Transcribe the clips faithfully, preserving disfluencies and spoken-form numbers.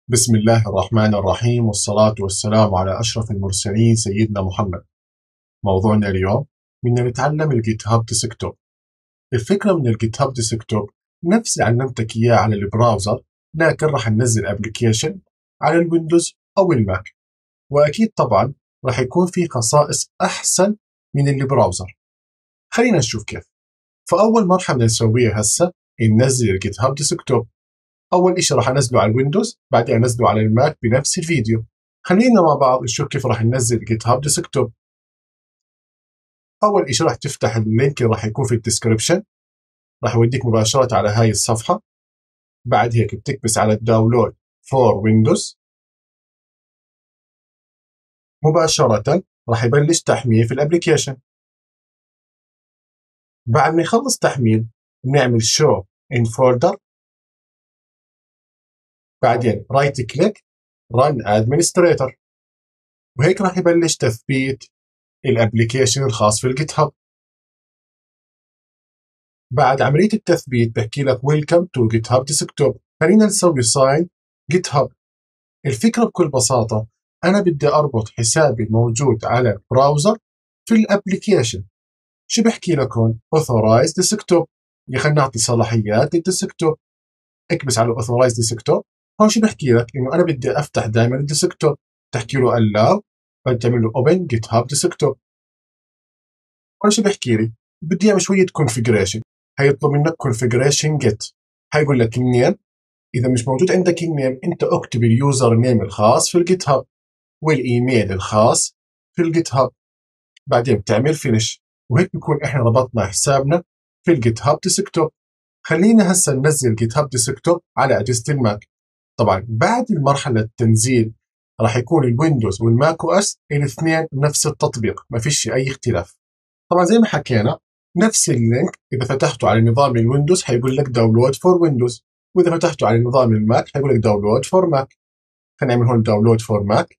بسم الله الرحمن الرحيم، والصلاة والسلام على أشرف المرسلين سيدنا محمد. موضوعنا اليوم بدنا نتعلم الجيت هاب ديسكتوب. الفكرة من الجيت هاب ديسكتوب نفس اللي علمتك إياه على البراوزر، لكن راح ننزل أبليكيشن على الويندوز أو الماك، وأكيد طبعا راح يكون في خصائص أحسن من البراوزر. خلينا نشوف كيف. فأول مرحلة بدنا نسويها هسه ننزل الجيت هاب ديسكتوب. أول إشي راح أنزله على الويندوز، بعدين أنزله على الماك بنفس الفيديو. خلينا مع بعض نشوف كيف راح ننزل جيت هاب ديسكتوب. أول إشي راح تفتح اللينك اللي راح يكون في الديسكربشن، راح يوديك مباشرة على هاي الصفحة. بعد هيك بتكبس على الداونلود فور ويندوز، مباشرة راح يبلش تحميل في الابليكيشن. بعد ما يخلص تحميل نعمل شو ان فولدر، بعدين رايت كليك رن ادمنستريتور، وهيك راح يبلش تثبيت الابليكيشن الخاص في الجيت هاب. بعد عملية التثبيت بحكي لك ويلكم تو جيت هاب ديسكتوب. خلينا نسوي ساين جيت هاب. الفكرة بكل بساطة أنا بدي أربط حسابي الموجود على البراوزر في الابليكيشن. شو بحكي لك هون؟ authorize desktop. خلينا نعطي صلاحيات للديسكتوب. اكبس على authorize desktop. هون شو بحكي لك؟ إنه أنا بدي أفتح دائما الديسكتوب. تحكي له allow، بعد تعمل له open GitHub desktop. هون شو بحكي لي؟ بدي اعمل شويه كونفجريشن. هيطلب منك كونفجريشن جيت. هيقول لك النيم، اذا مش موجود عندك النيم انت اكتب اليوزر نيم الخاص في الجيت هاب والايميل الخاص في الجيت هاب، بعدين بتعمل فينش، وهيك بكون احنا ربطنا حسابنا في الجيت هاب ديسكتوب. خلينا هسه ننزل جيت هاب ديسكتوب على اجهزه الماك. طبعا بعد المرحله التنزيل راح يكون الويندوز والماك او اس الاثنين نفس التطبيق، ما فيش اي اختلاف. طبعا زي ما حكينا نفس اللينك اذا فتحته على نظام الويندوز حيقول لك داونلود فور ويندوز، واذا فتحته على نظام الماك حيقول لك داونلود فور ماك. خلينا نعمل هون داونلود فور ماك،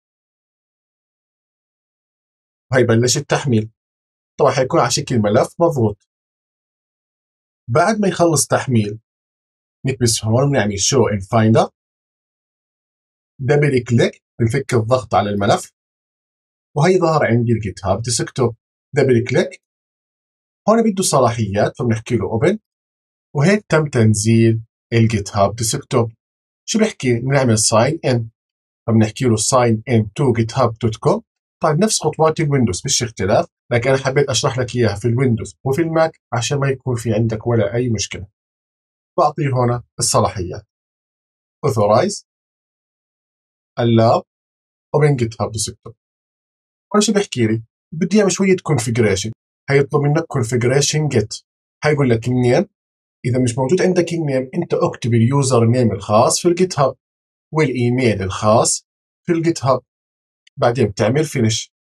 وهيبلش التحميل. طبعا حيكون على شكل ملف مضغوط. بعد ما يخلص تحميل نكبس هون ونعمل شو ان فايندر، دبل كليك بنفك الضغط على الملف، وهي ظهر عندي الجيت هاب ديسكتوب. دبل كليك هون بده صلاحيات فبنحكي له اوبن، وهيك تم تنزيل الجيت هاب ديسكتوب. شو بحكي؟ بنعمل ساين ان، فبنحكي له ساين ان تو جيت هاب دوت كوم. طيب نفس خطوات الويندوز مش اختلاف، لكن انا حبيت اشرح لك اياها في الويندوز وفي الماك عشان ما يكون في عندك ولا اي مشكله. بعطيه هنا الصلاحيات authorize allow open GitHub desktop. هون شو بحكي لي؟ بدي اعمل شويه كونفجريشن. هيطلب منك كونفجريشن جيت. هيقول لك النيم، اذا مش موجود عندك النيم انت اكتب اليوزر نيم الخاص في الجيت هاب والايميل الخاص في الجيت هاب، بعدين بتعمل فينش.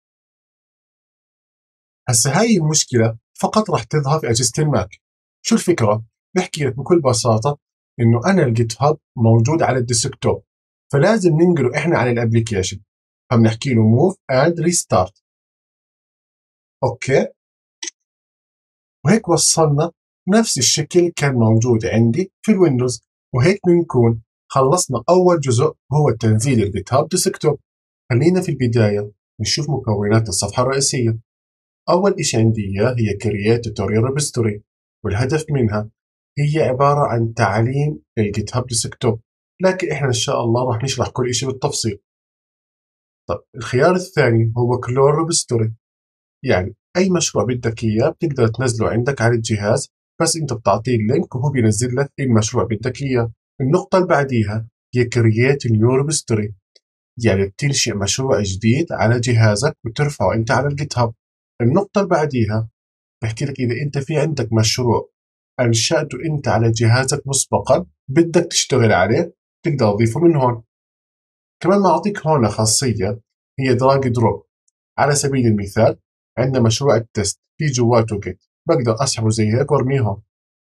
هسه هاي المشكله فقط راح تظهر في اجهزه الماك. شو الفكره؟ بحكي لك بكل بساطه انه انا الجيت هاب موجود على الديسكتوب، فلازم ننقله احنا على الابليكيشن، فبنحكي له موف اند ريستارت. اوكي، وهيك وصلنا نفس الشكل كان موجود عندي في الويندوز. وهيك بنكون خلصنا اول جزء هو تنزيل الجيت هاب ديسكتوب. خلينا في البدايه نشوف مكونات الصفحه الرئيسيه. أول إشي عندي إياه هي Create Tutorial Repository، والهدف منها هي عبارة عن تعليم الجيت هاب ديسكتوب، لكن إحنا إن شاء الله راح نشرح كل إشي بالتفصيل. طب الخيار الثاني هو Clone Repository، يعني أي مشروع بدك إياه بتقدر تنزله عندك على الجهاز، بس أنت بتعطيه اللينك وهو بينزل لك المشروع بدك إياه. النقطة اللي بعديها هي Create New Repository، يعني بتنشئ مشروع جديد على جهازك وترفعه أنت على الجيت هاب. النقطة اللي بعديها بحكي لك إذا أنت في عندك مشروع أنشأته أنت على جهازك مسبقا بدك تشتغل عليه تقدر تضيفه من هون. كمان ما أعطيك هون خاصية هي دراج دروب. على سبيل المثال عندنا مشروع التست في جواته جيت، بقدر أسحبه زي هيك وأرميه هون.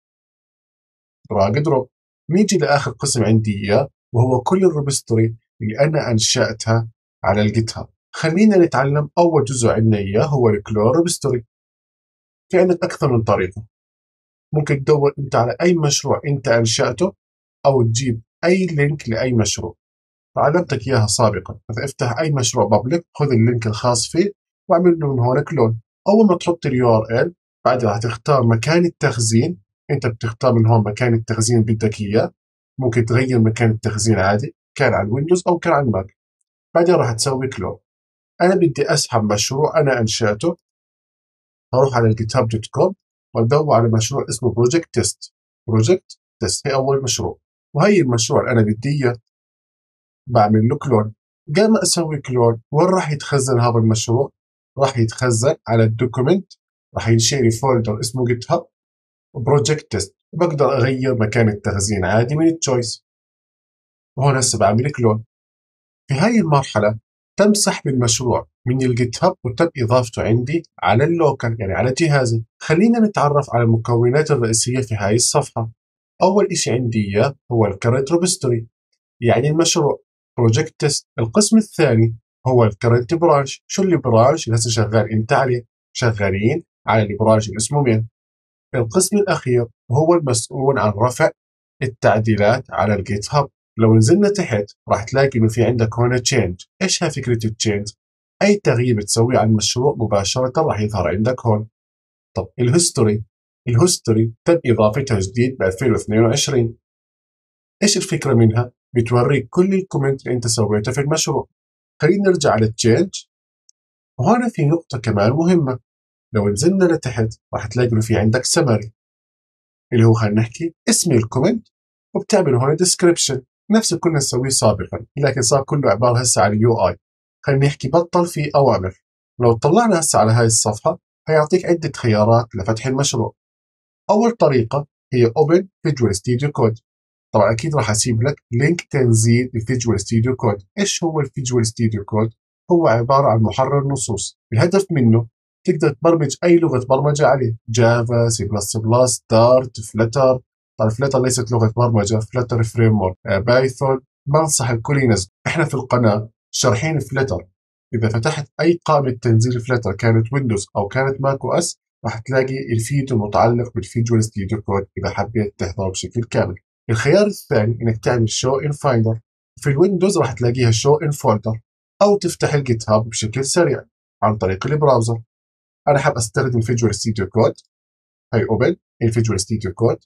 دراج دروب. نيجي لآخر قسم عندي إياه وهو كل الريبستوري اللي أنا أنشأتها على الجيت هاب. خلينا نتعلم أول جزء عندنا إياه هو الكلور ريبستوري. في عندك أكثر من طريقة. ممكن تدور انت على اي مشروع انت انشأته او تجيب اي لينك لاي مشروع. علمتك إياها سابقا. فافتح أي مشروع بابليك، خذ اللينك الخاص فيه واعمل له من هون كلون. أول ما تحط اليو ار ال بعدها راح تختار مكان التخزين. أنت بتختار من هون مكان التخزين بدك إياه، ممكن تغير مكان التخزين عادي كان على الويندوز أو كان على الماك. بعدين راح تسوي كلون. أنا بدي أسحب مشروع أنا أنشأته، هروح على الجيت هاب دوت كوم وادور على مشروع اسمه بروجكت تيست. بروجكت تيست هي أول مشروع، وهي المشروع اللي أنا بدي إياه. بعمل له كلون. قبل ما أسوي كلون وين راح يتخزن هذا المشروع؟ راح يتخزن على الدوكيمنت، راح ينشئ لي فولدر اسمه جيت هاب بروجكت تيست، وبقدر أغير مكان التخزين عادي من التشويس. وهون هسه بعمل كلون. في هاي المرحلة تم سحب المشروع من الجيت هاب وتم إضافته عندي على اللوكال، يعني على جهازي. خلينا نتعرف على المكونات الرئيسية في هاي الصفحة. أول إشي عندي إياه هو الكرنت ريبوزيتوري، يعني المشروع بروجكت تيست. القسم الثاني هو الكرنت برانش. شو اللي برانش اللي هسه شغال انت عليه؟ شغالين على البرانش اللي اسمه مين. القسم الأخير هو المسؤول عن رفع التعديلات على الجيت هاب. لو نزلنا تحت راح تلاقي انه في عندك هون تشينج. ايش هي فكرة التشينج؟ اي تغيير بتسويه على المشروع مباشرة راح يظهر عندك هون. طب الهيستوري، الهيستوري تم اضافتها جديد ب ألفين واثنين وعشرين. ايش الفكرة منها؟ بتوريك كل الكومنت اللي انت سويته في المشروع. خلينا نرجع على التشينج، وهنا في نقطة كمان مهمة. لو نزلنا لتحت راح تلاقي انه في عندك سمري، اللي هو خلينا نحكي اسم الكومنت، وبتعمل هون ديسكريبشن نفس اللي كنا نسويه سابقا، لكن صار كله عباره هسه على اليو اي. خلينا نحكي بطل في اوامر. لو طلعنا هسه على هاي الصفحه هيعطيك عده خيارات لفتح المشروع. اول طريقه هي اوبن فيجوال ستوديو كود. طبعا اكيد راح اسيب لك لينك تنزيل الفيجوال ستوديو كود. ايش هو الفيجوال ستوديو كود؟ هو عباره عن محرر نصوص، الهدف منه تقدر تبرمج اي لغه برمجه عليه، جافا، سي بلس بلس، دارت، فلتر. طبعا فلتر ليست لغه برمجه، فلتر فريم ورك، بايثون. بنصح الكل ينزل. احنا في القناه شارحين فلتر. اذا فتحت اي قائمه تنزيل فلتر كانت ويندوز او كانت ماك او اس راح تلاقي الفيديو المتعلق بالفيجوال ستوديو كود اذا حبيت تحضره بشكل كامل. الخيار الثاني انك تعمل شو ان فايندر. في الويندوز راح تلاقيها شو ان فولدر، او تفتح الجيت هاب بشكل سريع عن طريق البراوزر. انا حاب استخدم فيجوال ستوديو كود. هي اوبن الفيجوال ستوديو كود.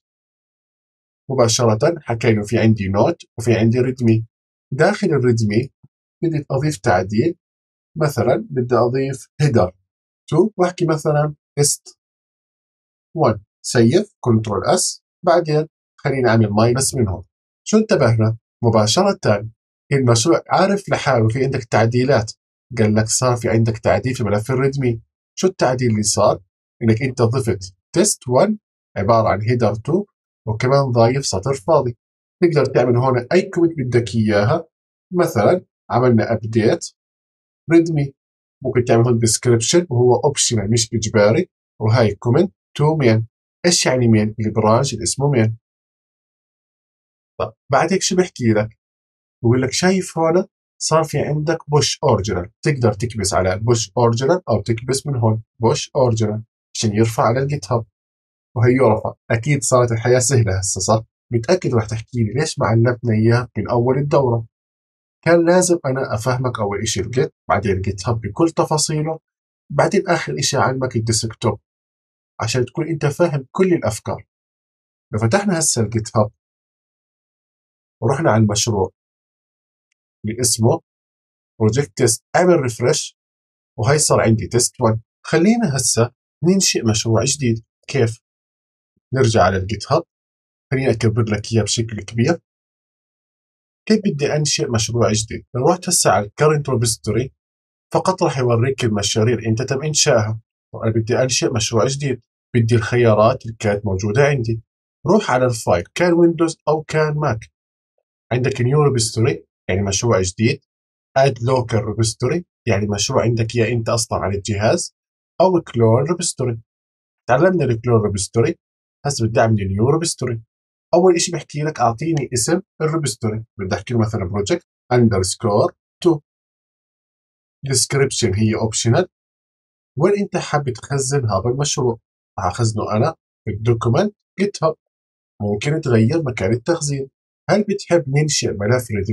مباشرة حكى انه في عندي نوت وفي عندي ريدمي. داخل الريدمي بدي اضيف تعديل، مثلا بدي اضيف هيدر اثنين واحكي مثلا است واحد. سيف كنترول اس، بعدين خلينا نعمل ماينس من هون. شو انتبهنا؟ مباشرة المشروع عارف لحاله في عندك تعديلات. قال لك صار في عندك تعديل في ملف الريدمي. شو التعديل اللي صار؟ انك انت ضفت تيست واحد عبارة عن هيدر اثنين، وكمان ضايف سطر فاضي. تقدر تعمل هون اي كومنت بدك اياها. مثلا عملنا ابديت ريدمي، ممكن تعمل هون ديسكريبشن وهو اوبشنال مش اجباري، وهاي كومنت تو مين. ايش يعني مين؟ البرانش اللي اسمه مين. طب بعد هيك شو بحكي لك؟ بقول لك شايف هون صار في عندك بوش اوريجينال. تقدر تكبس على بوش اوريجينال او تكبس من هون بوش اوريجينال عشان يرفع على الجيت هاب، وهي رفع. اكيد صارت الحياه سهله هسه، صح؟ متاكد رح تحكي لي ليش ما علمتنا اياه من اول الدوره؟ كان لازم انا افهمك اول شيء الجيت، بعدين الجيت هاب بكل تفاصيله، بعدين اخر شيء اعلمك الديسكتوب عشان تكون انت فاهم كل الافكار. لو فتحنا هسه الجيت هاب ورحنا على المشروع اللي اسمه بروجكت تيست، اعمل ريفرش وهي صار عندي تيست واحد. خلينا هسه ننشئ مشروع جديد. كيف؟ نرجع على الجيت هاب، خليني اكبر لك اياه بشكل كبير. كيف بدي انشئ مشروع جديد؟ لو رحت هسه على الكرنت ريبوزيتوري فقط راح يوريك المشاريع اللي انت تم انشائها. وانا بدي انشئ مشروع جديد، بدي الخيارات اللي كانت موجوده عندي. روح على الفايل كان ويندوز او كان ماك. عندك نيو ريبوزيتوري يعني مشروع جديد، اد لوكال ريبوزيتوري يعني مشروع عندك اياه انت اصلا على الجهاز، او كلون ريبوزيتوري. تعلمنا الكلون ريبوزيتوري، هسه بدي اعمل نيو ريبوزيتوري. اول شيء بحكي لك اعطيني اسم الريبوزيتوري، بدي احكي له مثلا بروجكت اندرسكور اثنين. ديسكريبشن هي اوبشنال. وين انت حابب تخزن هذا المشروع؟ راح اخزنه انا في الدوكيمنت جيت هاب. ممكن تغير مكان التخزين. هل بتحب ننشئ ملف ريدمي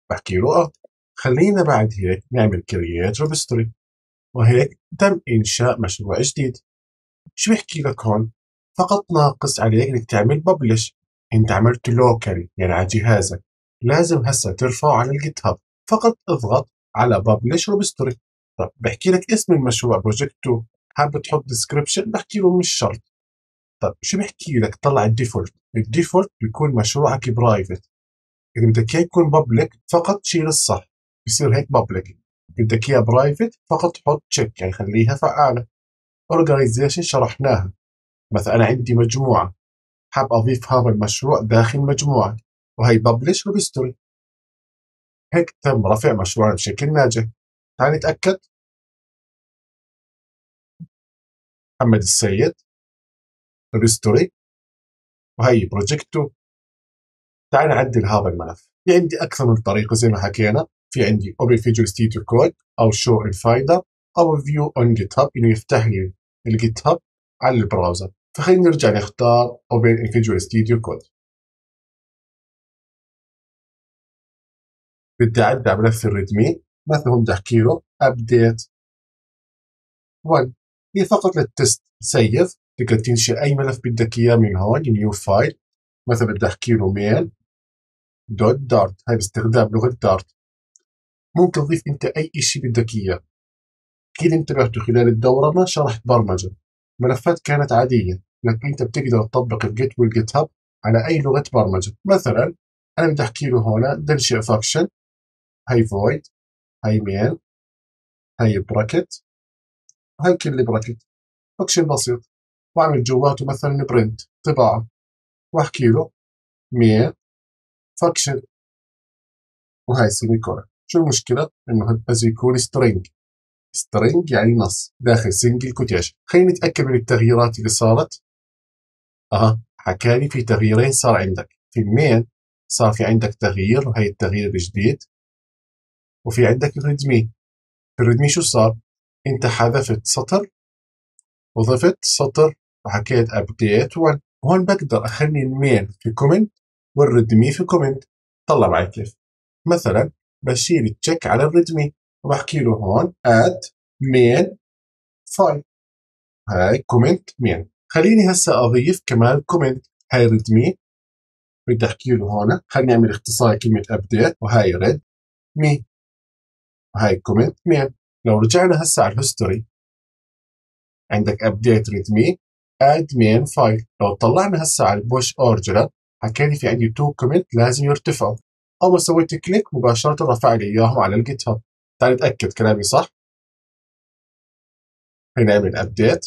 بحكي له اه. خلينا بعد هيك نعمل كرييت ريبوزيتوري، وهيك تم إنشاء مشروع جديد. شو بحكي لك هون؟ فقط ناقص عليك انك تعمل ببلش. انت عملت لوكالي يعني على جهازك، لازم هسه ترفعه على الجيت هاب. فقط اضغط على ببلش ريبوزيتوري. طب بحكي لك اسم المشروع بروجكت اثنين، حابب تحط ديسكربشن بحكي له مش شرط. طب شو بحكي لك؟ طلع الديفولت. الديفولت بيكون مشروعك برايفت. اذا بدك اياه يكون بابليك فقط شيل الصح، بصير هيك بابليك. بدك اياه برايفت فقط حط تشيك يعني خليها فعالة. اورجانيزيشن شرحناها. مثلا أنا عندي مجموعة، حاب أضيف هذا المشروع داخل مجموعة، وهي ببلش ريبوزيتوري. هيك تم رفع مشروعنا بشكل ناجح. تعال نتأكد. محمد السيد ريبوزيتوري، وهي بروجكت اثنين. تعال نعدل هذا الملف. في عندي أكثر من طريقة زي ما حكينا. في عندي Open Visual Studio Code أو Show in Finder أو View on GitHub، إنه يفتح لي الجيت هاب على البراوزر. فخلينا نرجع نختار Open Visual Studio Code. بدي أعدل ملف الريدمي، مثلا بدي أحكي له update واحد. هي فقط للتست. سيف، تقدر تنشئ أي ملف بدك إياه من هون. نيو فايل، مثلا بدي أحكي له ميل دوت دارت، هاي باستخدام لغة دارت. ممكن تضيف أنت أي شيء بدك إياه. أكيد انتبهتوا خلال الدورة ما شرحت برمجة، ملفات كانت عادية، لكن أنت بتقدر تطبق الجيت والجيت هاب على أي لغة برمجة. مثلا أنا بدي أحكي له هون بدي أنشئ فانكشن، هاي فويد، هاي ميل، هاي براكت، هاي كل براكت، فانكشن بسيط. واعمل جواته مثلا برنت طباعة، واحكي له ميل فانكشن، وهاي سيمي كولن. شو المشكلة؟ انه بس يكون سترينج. سترينج يعني نص داخل سنجل كوتيشن. خلينا نتأكد من التغييرات اللي صارت. اها، حكالي في تغييرين صار عندك. في المين صار في عندك تغيير، وهي التغيير الجديد. وفي عندك الريدمي. في الريدمي شو صار؟ انت حذفت سطر وضفت سطر وحكيت ابديت واحد. هون بقدر اخلي المين في كومنت والريدمي في كومنت. طلع معي كيف. مثلا بشيل التشيك على الريدمي وبحكي له هون اد مين فايل، هاي كومنت مين. خليني هسه اضيف كمان كومنت. هاي ريدمي بدي احكي له هون خليني اعمل اختصار كلمه ابديت، وهاي ريد مي، وهاي كومنت مين. لو رجعنا هسه على الهيستوري عندك ابديت ريدمي اد مين فايل. لو طلعنا هسه على البوش اورجنال حكاني في عندي تو كومنت لازم يرتفعوا. اول ما سويت كليك مباشره رفع لي اياهم على الجيت هاب. تعال نتاكد كلامي صح. هنا نعمل ابديت،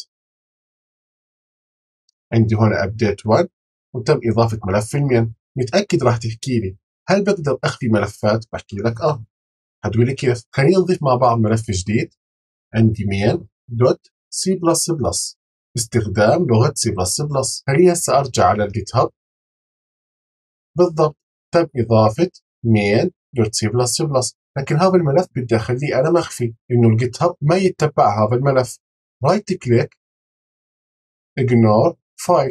عندي هون ابديت واحد وتم اضافه ملف المين. متاكد راح تحكي لي هل بقدر اخفي ملفات؟ بحكي لك اه. هتقولي كيف؟ خلينا نضيف مع بعض ملف جديد. عندي مين دوت سي بلس بلس باستخدام لغه سي بلس بلس. خليني هسه ارجع على الجيت هاب. بالضبط، تم اضافه مين دوت سي بلس بلس، لكن هذا الملف بدي اخليه انا مخفي، انه الجيت هاب ما يتبع هذا الملف. رايت كليك اجنور فايل.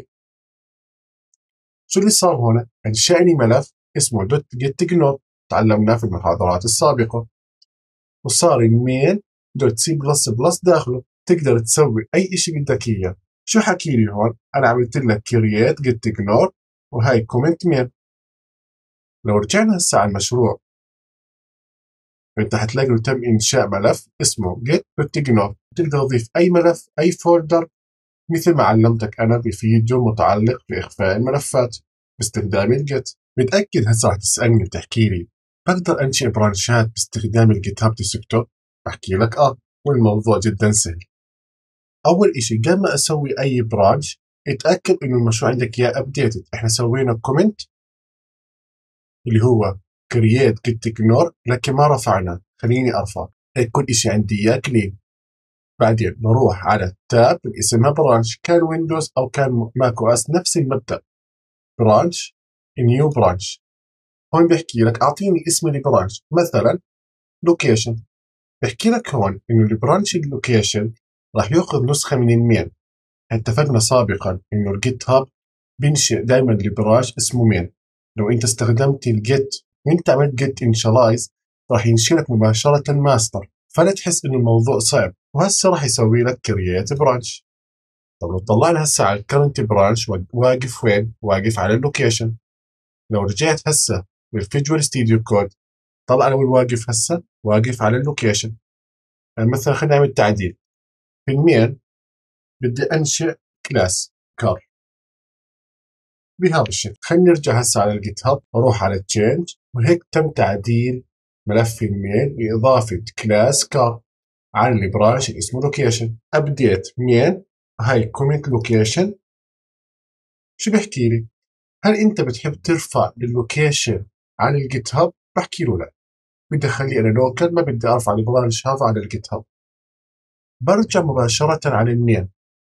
شو اللي صار هون؟ انشأني ملف اسمه دوت جيت اجنور، تعلمناه في المحاضرات السابقه، وصار المين دوت سي بلس بلس داخله. تقدر تسوي اي شيء بدك اياه. شو حكي لي هون؟ انا عملت لك كرييت جيت اجنور، وهاي كومنت مين. لو رجعنا هسه على المشروع انت حتلاقي له تم انشاء ملف اسمه get.ignore. تقدر تضيف اي ملف اي فولدر مثل ما علمتك انا بفيديو متعلق باخفاء الملفات باستخدام الجيت. متاكد هسه راح تسالني وتحكي لي بقدر انشئ برانشات باستخدام الجيت هاب ديسكتوب؟ بحكي لك اه، والموضوع جدا سهل. اول اشي قبل ما اسوي اي برانش اتاكد انه المشروع عندك يا ابديتد. احنا سوينا كومنت اللي هو كرييت جيت اجنور لكن ما رفعنا. خليني ارفع هيك كل اشي عندي اياه كلين. بعدين نروح على تاب اللي اسمها برانش، كان ويندوز او كان ماك او اس نفس المبدا. برانش نيو برانش. هون بيحكي لك اعطيني اسم البرانش، مثلا لوكيشن. بيحكي لك هون انه البرانش اللوكيشن راح ياخذ نسخه من المين. اتفقنا سابقا انه الجيت هاب بينشئ دائما البرانش اسمه مين. لو انت استخدمت الجيت وانت عملت جيت انشالايز راح ينشئلك مباشرة ماستر، فلا تحس انه الموضوع صعب. وهسه راح يسوي لك كرييت برانش. طب لو طلعنا هسه على الكرنت برانش واقف وين؟ واقف على اللوكيشن. لو رجعت هسه بالفيجوال ستوديو كود، طلع انا وين واقف هسه؟ واقف على اللوكيشن. يعني مثلا خلينا نعمل تعديل في المين، بدي انشئ كلاس كار بهذا الشكل. خلينا نرجع هسه على الجيت هاب، اروح على تشينج، وهيك تم تعديل ملف المين باضافه كلاس كار على البرانش اللي اسمه لوكيشن. ابديت مين، هاي كومنت لوكيشن. شو بحكي لي؟ هل انت بتحب ترفع اللوكيشن على الجيت هاب؟ بحكي له لا، بدي اخليه انا لوكال، ما بدي ارفع البرانش هذا على الجيت هاب. برجع مباشره على المين.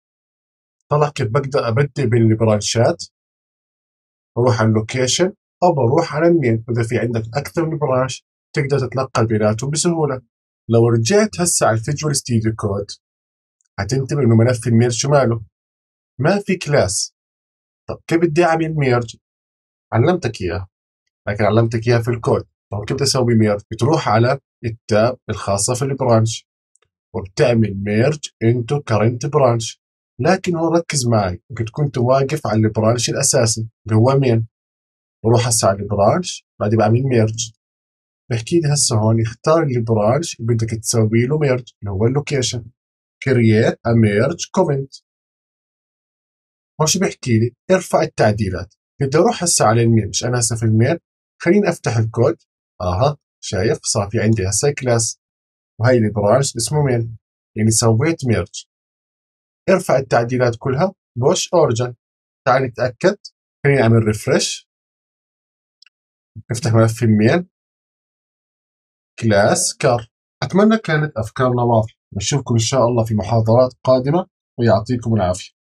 طلع كيف بقدر ابدل بين البرانشات. بروح على اللوكيشن او بروح على المين. اذا في عندك اكثر من برانش تقدر تتنقل بيناتهم بسهوله. لو رجعت هسه على الفيجوال ستوديو كود، هتنتبه انه ملف المين شو ماله؟ ما في كلاس. طب كيف بدي اعمل ميرج؟ علمتك اياه، لكن علمتك اياه في الكود. طب كيف بدي اسوي ميرج؟ بتروح على التاب الخاصه في البرانش وبتعمل ميرج انتو كرنت برانش. لكن هو ركز معي، كنت كنت واقف على البرانش الاساسي اللي هو مين. بروح هسه على البرانش، بعدين بعمل ميرج. بحكي لي هسه هون اختار البرانش اللي بدك تسوي له ميرج اللي هو اللوكيشن. كرييت ا ميرج كومنت. هون شو بحكي لي؟ ارفع التعديلات. بدي اروح هسه على المين، مش انا هسه في المين. خليني افتح الكود. اها شايف صار في عندي هسه كلاس، وهي البرانش اسمه مين، يعني سويت ميرج. ارفع التعديلات كلها، بوش اوريجن. تعال نتاكد. خليني اعمل ريفرش. افتح ملف المين كلاس كار. اتمنى كانت افكارنا واضحه. نشوفكم ان شاء الله في محاضرات قادمه، ويعطيكم العافيه.